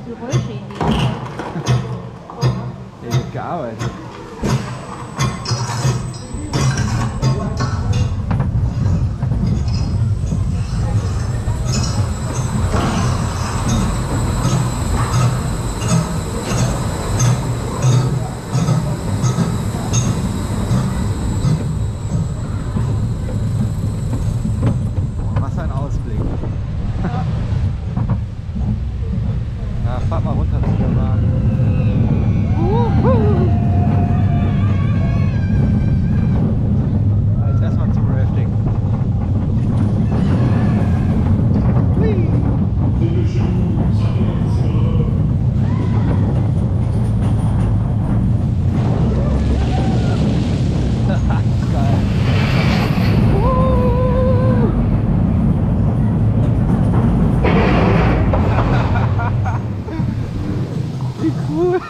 Geräusche in die Zeit. Der wird gearbeitet. Was ein Ausblick. Ja, fahrt mal runter zu der Bahn. Jetzt erstmal zum Rafting. Geil. Wie cool!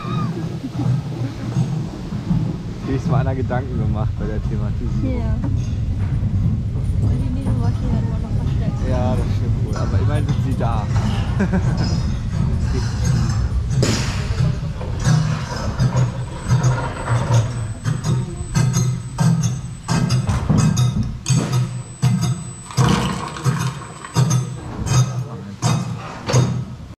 Hier ist mal einer Gedanken gemacht bei der Thematisierung. Ja. Und die Nebenmaschine hat immer noch versteckt. Ja, das stimmt wohl. Aber immerhin sind sie da.